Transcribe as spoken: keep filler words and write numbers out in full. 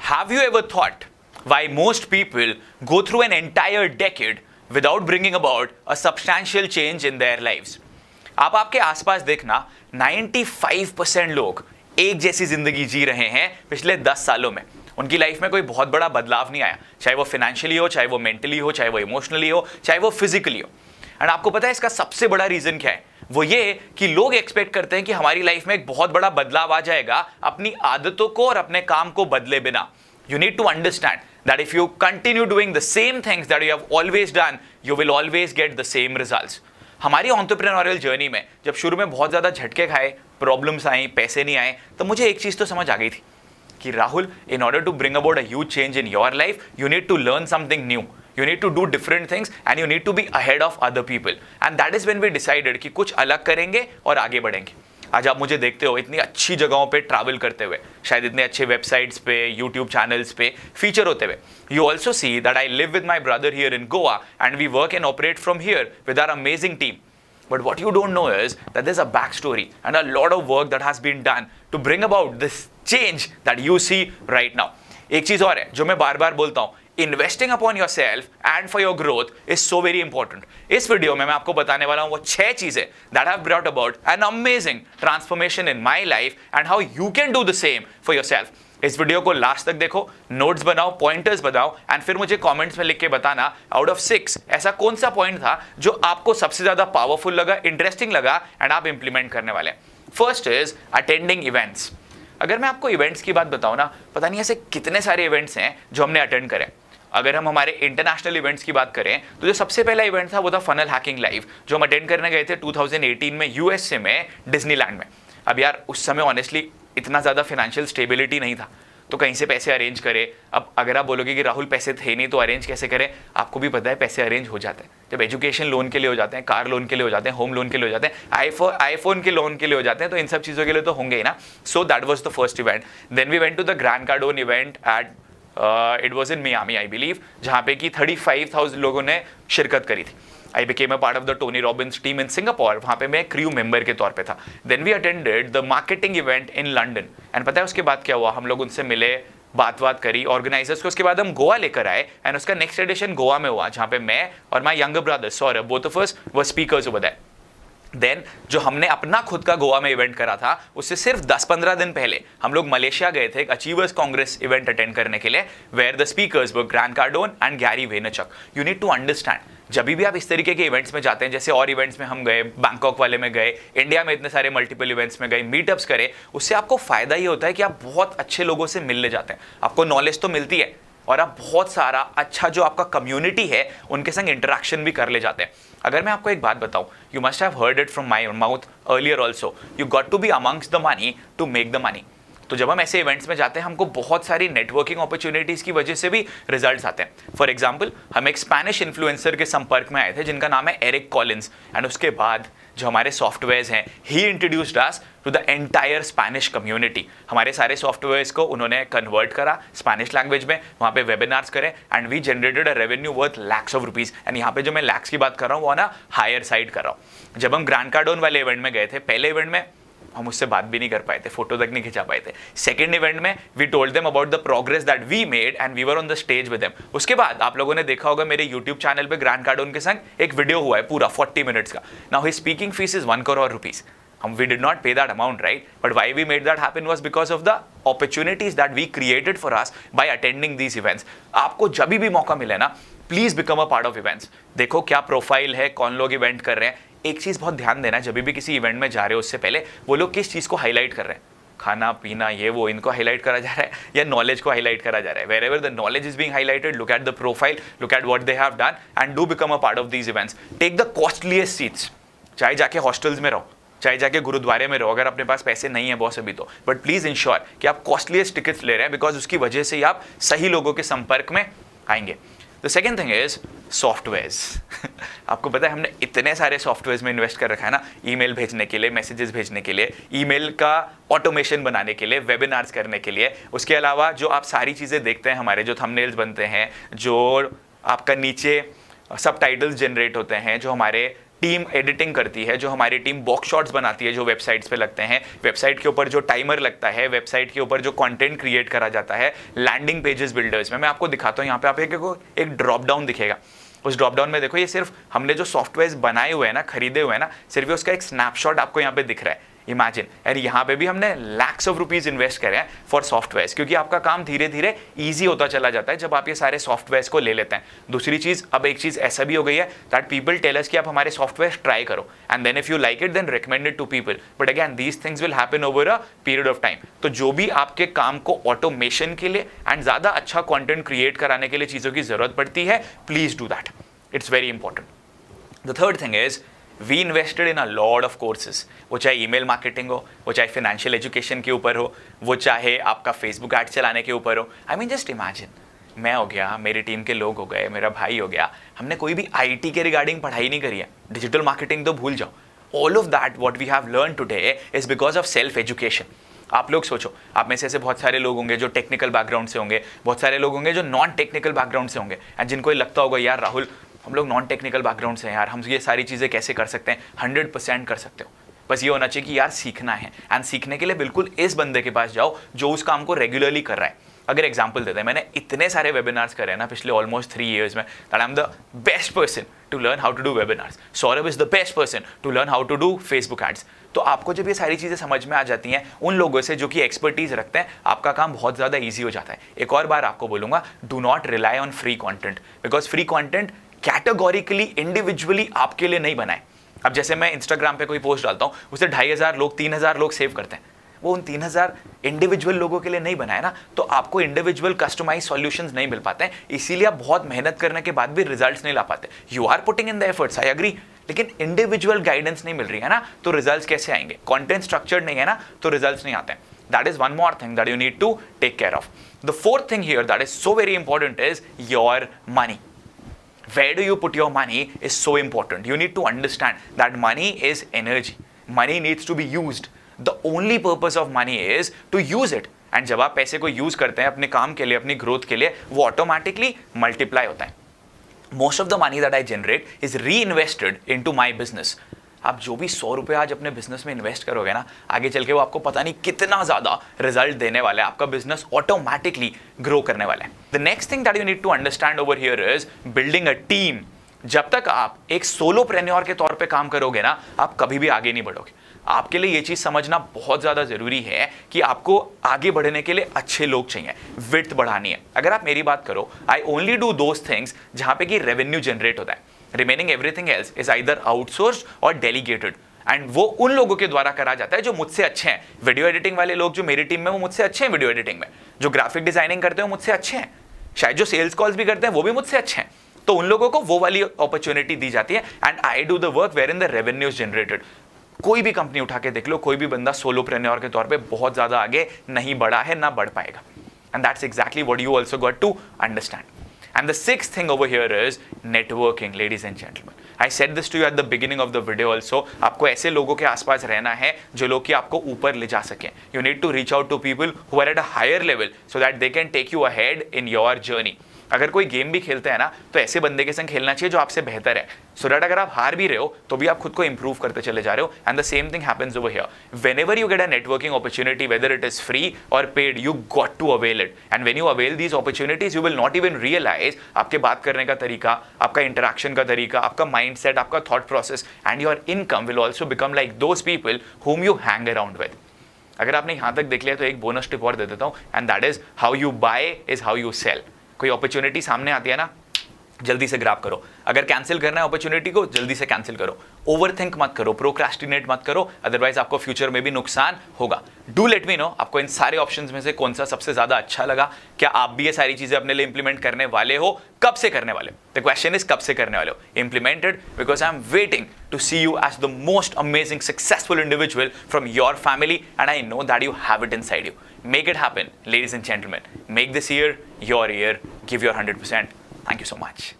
Have you ever thought why most people go through an entire decade without bringing about a substantial change in their lives? आप आपके आसपास देखना, पचानवे percent लोग एक जैसी जिंदगी जी रहे हैं पिछले दस सालों में। उनकी लाइफ में कोई बहुत बड़ा बदलाव नहीं आया, चाहे वो फाइनेंशियली हो, चाहे वो मेंटली हो, चाहे वो इमोशनली हो, चाहे वो फिजिकली हो। एंड आपको पता है इसका सबसे बड़ा रीजन क्या है? वो ये कि लोग एक्सपेक्ट करते हैं कि हमारी लाइफ में एक बहुत बड़ा बदलाव आ जाएगा अपनी आदतों को और अपने काम को बदले बिना। You need to understand that if you continue doing the same things that you have always done, you will always get the same results. हमारी एंटरप्रेन्योरियल जर्नी में जब शुरू में बहुत ज़्यादा झटके खाए, प्रॉब्लम्स आई, पैसे नहीं आए, तो मुझे एक चीज़ तो समझ आ गई थी कि Rahul, in order to bring about a huge change in your life, you need to learn something new. You need to do different things and you need to be ahead of other people. And that is when we decided कि कुछ अलग करेंगे और आगे बढ़ेंगे। आज आप मुझे देखते हो इतनी अच्छी जगहों पे ट्रैवल करते हुए, शायद इतने अच्छे वेबसाइट्स पे, यूट्यूब चैनल्स पे फीचर होते हुए। You also see that I live with my brother here in Goa and we work and operate from here with our amazing team. But what you don't know is that there's a backstory and a lot of work that has been done to bring about this change that you see right now. एक चीज और है जो मैं बार बार बोलता हूँ, investing upon yourself and for your growth is so very important. इस वीडियो में मैं आपको बताने वाला हूँ वो छह चीजें that have brought about an amazing transformation in my life and how you can do the same for yourself. इस वीडियो को लास्ट तक देखो, नोट्स बनाओ, पॉइंटर्स बनाओ एंड फिर मुझे कमेंट्स में लिख के बताना आउट ऑफ सिक्स ऐसा कौन सा पॉइंट था जो आपको सबसे ज्यादा पावरफुल लगा, इंटरेस्टिंग लगा एंड आप इंप्लीमेंट करने वाले हैं। First is attending events. अगर मैं आपको इवेंट्स की बात बताऊं ना, पता नहीं ऐसे कितने सारे इवेंट्स हैं जो हमने अटेंड करे। अगर हम हमारे इंटरनेशनल इवेंट्स की बात करें तो जो सबसे पहला इवेंट था वो था फनल हैकिंग लाइव, जो हम अटेंड करने गए थे टू थाउजेंड एटीन में यूएसए में डिज्नीलैंड में। अब यार उस समय ऑनेस्टली इतना ज़्यादा फाइनेंशियल स्टेबिलिटी नहीं था, तो कहीं से पैसे अरेंज करें। अब अगर आप बोलोगे कि राहुल पैसे थे नहीं तो अरेंज कैसे करें, आपको भी पता है पैसे अरेंज हो जाते हैं। जब एजुकेशन लोन के लिए हो जाते हैं, कार लोन के लिए हो जाते हैं, होम लोन के लिए हो जाते हैं, आईफोन आईफोन के लोन के लिए हो जाते हैं, तो इन सब चीज़ों के लिए तो होंगे ही ना। So that was the first event. Then we went to the Grant Cardone event at it was in Miami I believe, जहाँ पे कि थर्टी फाइव थाउजेंड लोगों ने शिरकत करी थी। I became a part of the Tony Robbins team in Singapore, वहाँ पे मैं क्रू मेंबर के तौर पे था। Then we attended the marketing event in London and पता है उसके बाद क्या हुआ, हम लोग उनसे मिले, बात बात करी ऑर्गेनाइजर्स को। उसके बाद हम गोवा लेकर आए एंड उसका नेक्स्ट एडिशन गोवा में हुआ, जहाँ पे मैं और my younger brother Saurabh, both of us were speakers over there. Then जो हमने अपना खुद का गोवा में इवेंट करा था, उससे सिर्फ दस पंद्रह दिन पहले हम लोग मलेशिया गए थे एक अचीवर्स कांग्रेस इवेंट अटेंड करने के लिए, where the speakers were Grant Cardone and Gary Vaynerchuk. You need to understand, जब भी आप इस तरीके के इवेंट्स में जाते हैं, जैसे और इवेंट्स में हम गए, बैंकॉक वाले में गए, इंडिया में इतने सारे मल्टीपल इवेंट्स में गए, मीटअप्स करे, उससे आपको फायदा ये होता है कि आप बहुत अच्छे लोगों से मिलने जाते हैं, आपको नॉलेज तो मिलती है और आप बहुत सारा अच्छा जो आपका कम्युनिटी है उनके संग इंटरेक्शन भी कर ले जाते हैं। अगर मैं आपको एक बात बताऊं, you must have heard it from my mouth earlier also, you got to be amongst the money to make the money. तो जब हम ऐसे इवेंट्स में जाते हैं, हमको बहुत सारी नेटवर्किंग अपॉर्चुनिटीज की वजह से भी रिजल्ट्स आते हैं। फॉर एग्जांपल, हम एक स्पैनिश इन्फ्लुएंसर के संपर्क में आए थे जिनका नाम है एरिक कॉलिंस, एंड उसके बाद जो हमारे सॉफ्टवेयर्स हैं, he introduced us to the entire Spanish community. हमारे सारे सॉफ्टवेयर्स को उन्होंने कन्वर्ट करा स्पैनिश लैंग्वेज में, वहाँ पे वेबिनार्स करें and we generated a revenue worth lakhs of rupees. And यहाँ पे जो मैं लैक्स की बात कर रहा हूँ वो ना हायर साइड कर रहा हूँ। जब हम ग्रैंड कार्डोन वाले इवेंट में गए थे, पहले इवेंट में हम उससे बात भी नहीं कर पाए थे, फोटो तक नहीं खिंचा पाए थे। सेकंड इवेंट में we told them about the progress that we made and we were on the stage with them. उसके बाद आप लोगों ने देखा होगा मेरे यूट्यूब चैनल पे ग्रैंड कार्डोन के संग एक वीडियो हुआ है पूरा फोर्टी मिनट्स का। Now his speaking fee is one crore rupees. हम we did not pay that amount, right? But why we made that happen was because of the opportunities that we created for us by attending these events. आपको जब भी मौका मिले ना, please become a part of events. देखो क्या profile है, कौन लोग इवेंट कर रहे हैं। एक चीज बहुत ध्यान देना, जब भी किसी इवेंट में जा रहे हो उससे पहले वो लोग किस चीज को हाईलाइट कर रहे हैं, खाना पीना ये वो, इनको हाईलाइट करा जा रहा है या नॉलेज को हाईलाइट करा जा रहा है। Wherever the knowledge is being highlighted, look at the profile, look at what they have done and do become a part of these events. Take the costliest seats, चाहे जाके हॉस्टल्स में रहो, चाहे जाके गुरुद्वारे में रहो, अगर अपने पास पैसे नहीं है बॉस अभी तो, बट प्लीज इंश्योर कि आप कॉस्टलीस्ट टिकट्स ले रहे हैं, बिकॉज उसकी वजह से ही आप सही लोगों के संपर्क में आएंगे। The second thing is softwares. आपको पता है हमने इतने सारे सॉफ्टवेयर्स में इन्वेस्ट कर रखा है ना, ईमेल भेजने के लिए, मैसेजेस भेजने के लिए, ईमेल का ऑटोमेशन बनाने के लिए, वेबिनार्स करने के लिए। उसके अलावा जो आप सारी चीज़ें देखते हैं, हमारे जो थंबनेल्स बनते हैं, जो आपका नीचे सब टाइटल्स जनरेट होते हैं, जो हमारे टीम एडिटिंग करती है, जो हमारी टीम बॉक्स शॉट्स बनाती है जो वेबसाइट्स पे लगते हैं, वेबसाइट के ऊपर जो टाइमर लगता है, वेबसाइट के ऊपर जो कंटेंट क्रिएट करा जाता है, लैंडिंग पेजेस बिल्डर्स में। मैं आपको दिखाता हूँ, यहाँ पे आप एक, एक ड्रॉप डाउन दिखेगा। उस ड्रॉप डाउन में देखो, ये सिर्फ हमने जो सॉफ्टवेयर बनाए हुए हैं ना, खरीदे हुए हैं ना, सिर्फ उसका एक स्नैपशॉट आपको यहाँ पे दिख रहा है। इमेजिन, और यहाँ पे भी हमने लैक्स ऑफ रुपीज इन्वेस्ट करे हैं फॉर सॉफ्टवेयर, क्योंकि आपका काम धीरे धीरे इजी होता चला जाता है जब आप ये सारे सॉफ्टवेयर को ले लेते हैं। दूसरी चीज, अब एक चीज ऐसा भी हो गई है दैट पीपल टेल अस कि आप हमारे सॉफ्टवेयर ट्राई करो, and then if you like it then recommend it to people, but again these things will happen over a period of time. तो जो भी आपके काम को ऑटोमेशन के लिए एंड ज्यादा अच्छा कंटेंट क्रिएट कराने के लिए चीजों की जरूरत पड़ती है, please do that, it's very important. The third thing is we invested in a lot of courses, वो चाहे ईमेल मार्केटिंग हो, वो चाहे फाइनेंशियल एजुकेशन के ऊपर हो, वो चाहे आपका फेसबुक एड चलाने के ऊपर हो। आई मीन जस्ट इमेजिन, मैं हो गया, मेरी टीम के लोग हो गए, मेरा भाई हो गया, हमने कोई भी आईटी के रिगार्डिंग पढ़ाई नहीं करी है, डिजिटल मार्केटिंग तो भूल जाओ। All of that what we have learn today is because of self education. आप लोग सोचो, आप में से ऐसे बहुत सारे लोग होंगे जो टेक्निकल बैकग्राउंड से होंगे, बहुत सारे लोग होंगे जो नॉन टेक्निकल बैकग्राउंड से होंगे, एंड जिनको लगता होगा यार राहुल हम लोग नॉन टेक्निकल बैकग्राउंड से हैं यार, हम ये सारी चीज़ें कैसे कर सकते हैं। हंड्रेड परसेंट कर सकते हो, बस ये होना चाहिए कि यार सीखना है, एंड सीखने के लिए बिल्कुल इस बंदे के पास जाओ जो उस काम को रेगुलरली कर रहा है। अगर एग्जांपल देते हैं, मैंने इतने सारे वेबिनार्स करे हैं ना पिछले ऑलमोस्ट थ्री इयर्स में, that I am the best person to learn how to do webinars. Saurabh is the best person to learn how to do Facebook ads. तो आपको जब ये सारी चीज़ें समझ में आ जाती हैं उन लोगों से जो कि एक्सपर्टीज रखते हैं, आपका काम बहुत ज़्यादा ईजी हो जाता है। एक और बार आपको बोलूँगा, do not rely on free content, because free content categorically individually आपके लिए नहीं बनाए। अब जैसे मैं इंस्टाग्राम पे कोई पोस्ट डालता हूँ, उसे ढाई हजार लोग, तीन हजार लोग सेव करते हैं, वो उन तीन हजार इंडिविजुअल लोगों के लिए नहीं बनाए ना, तो आपको इंडिविजुअल कस्टमाइज सॉल्यूशंस नहीं मिल पाते हैं, इसीलिए आप बहुत मेहनत करने के बाद भी रिजल्ट्स नहीं ला पाते। You are putting in the efforts, I agree, लेकिन इंडिविजुअल गाइडेंस नहीं मिल रही है ना, तो रिजल्ट्स कैसे आएंगे? कंटेंट स्ट्रक्चर्ड नहीं है ना, तो रिजल्ट्स नहीं आते हैं। That is one more thing that you need to take care of. The fourth thing here that is so very important is your money. Where do you put your money is so important. You need to understand that money is energy. Money needs to be used. The only purpose of money is to use it. And जब आप पैसे को use करते हैं अपने काम के लिए, अपनी ग्रोथ के लिए, वो ऑटोमेटिकली मल्टीप्लाई होता है। Most of the money that I generate is reinvested into my business. आप जो भी सौ रुपये आज अपने बिजनेस में इन्वेस्ट करोगे ना, आगे चल के वो आपको पता नहीं कितना ज्यादा रिजल्ट देने वाला है, आपका बिजनेस ऑटोमेटिकली ग्रो करने वाला है। The next thing that you need to understand over here is building a team. जब तक आप एक सोलोप्रेन्योर के तौर पे काम करोगे ना, आप कभी भी आगे नहीं बढ़ोगे। आपके लिए ये चीज समझना बहुत ज्यादा जरूरी है कि आपको आगे बढ़ने के लिए अच्छे लोग चाहिए, विड्थ बढ़ानी है। अगर आप मेरी बात करो, I only do those things जहां पे कि रेवेन्यू जनरेट होता है। Remaining everything else is either outsourced और डेलीगेटेड, एंड वो उन लोगों के द्वारा करा जाता है जो मुझसे अच्छे हैं। वीडियो एडिटिंग वाले लोग जो मेरी टीम में, वो मुझसे अच्छे हैं वीडियो एडिटिंग में। जो ग्राफिक डिजाइनिंग करते हैं वो मुझसे अच्छे हैं, शायद जो सेल्स कॉल्स भी करते हैं वो भी मुझसे अच्छे हैं। तो उन लोगों को वो वाली अपॉर्चुनिटी दी जाती है, and I do the work where in the revenue generated. कोई भी कंपनी उठा के देख लो, कोई भी बंदा सोलोप्रेन्योर के तौर पे बहुत ज्यादा आगे नहीं बढ़ा है, ना बढ़ पाएगा। And that's exactly what you also got to understand. And the sixth thing over here is networking, ladies and gentlemen. I said this to you at the beginning of the video also. आपको ऐसे लोगों के आसपास रहना है जो लोग कि आपको ऊपर ले जा सकें. You need to reach out to people who are at a higher level so that they can take you ahead in your journey. अगर कोई गेम भी खेलते हैं ना, तो ऐसे बंदे के संग खेलना चाहिए जो आपसे बेहतर है, सो दैट अगर आप हार भी रहे हो तो भी आप खुद को इंप्रूव करते चले जा रहे हो. And the same thing happens over here. Whenever you get a networking opportunity, whether it is free और paid, you got to avail it. And when you avail these opportunities, you will not even realise आपके बात करने का तरीका, आपका interaction का तरीका, आपका माइंडसेट, आपका thought process and your income will also become like those people whom you hang around with. अगर आपने यहां तक देख लिया तो एक बोनस टिप और दे देता हूं, and that is how you buy is how you sell. कोई अपॉर्चुनिटी सामने आती है ना, जल्दी से ग्रैब करो. अगर कैंसिल करना है अपॉर्चुनिटी को, जल्दी से कैंसिल करो. ओवर थिंक मत करो, प्रोक्रास्टिनेट मत करो, अदरवाइज आपको फ्यूचर में भी नुकसान होगा. डू लेट मी नो आपको इन सारे ऑप्शंस में से कौन सा सबसे ज्यादा अच्छा लगा. क्या आप भी ये सारी चीजें अपने लिए इंप्लीमेंट करने वाले हो? कब से करने वाले हो? द क्वेश्चन इज कब से करने वाले हो. Implemented, because I am waiting to see you as the most amazing successful individual from your family, and I know that you have it inside you. Make it happen, ladies and gentlemen. Make this year your year. Give your one hundred percent. Thank you so much.